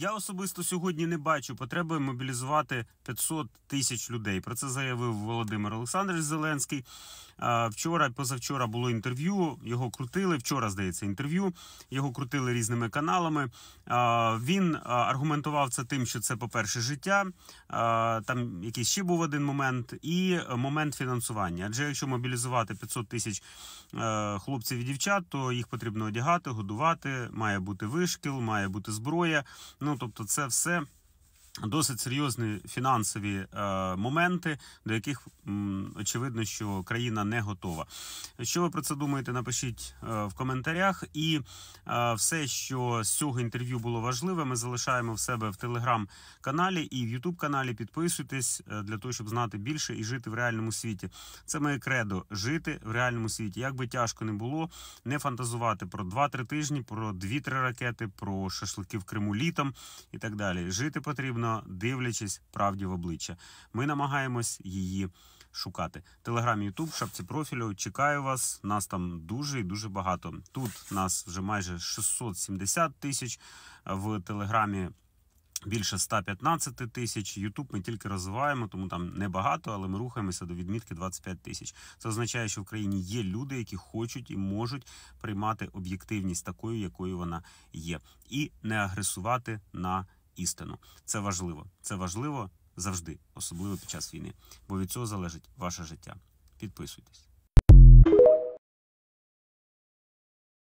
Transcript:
Я особисто сьогодні не бачу потреби мобілізувати 500 тисяч людей. Про це заявив Володимир Олександрович Зеленський. Вчора, позавчора було інтерв'ю, його крутили, вчора, здається, інтерв'ю, його крутили різними каналами. Він аргументував це тим, що це, по-перше, життя, там якийсь ще був один момент, і момент фінансування. Адже якщо мобілізувати 500 тисяч хлопців і дівчат, то їх потрібно одягати, годувати, має бути вишкіл, має бути зброя. Ну, тобто це все досить серйозні фінансові моменти, до яких очевидно, що країна не готова. Що ви про це думаєте, напишіть в коментарях. І все, що з цього інтерв'ю було важливе, ми залишаємо в себе в телеграм-каналі і в ютуб-каналі. Підписуйтесь для того, щоб знати більше і жити в реальному світі. Це моє кредо – жити в реальному світі. Як би тяжко не було, не фантазувати про 2-3 тижні, про 2-3 ракети, про шашлики в Криму літом і так далі. Жити потрібно, дивлячись правді в обличчя. Ми намагаємось її шукати. Телеграм, Ютуб, в шапці профілю. Чекаю вас. Нас там дуже і дуже багато. Тут нас вже майже 670 тисяч. В Телеграмі більше 115 тисяч. Ютуб ми тільки розвиваємо, тому там небагато, але ми рухаємося до відмітки 25 тисяч. Це означає, що в країні є люди, які хочуть і можуть приймати об'єктивність такою, якою вона є. І не агресувати на істину. Це важливо. Це важливо завжди, особливо під час війни. Бо від цього залежить ваше життя. Підписуйтесь.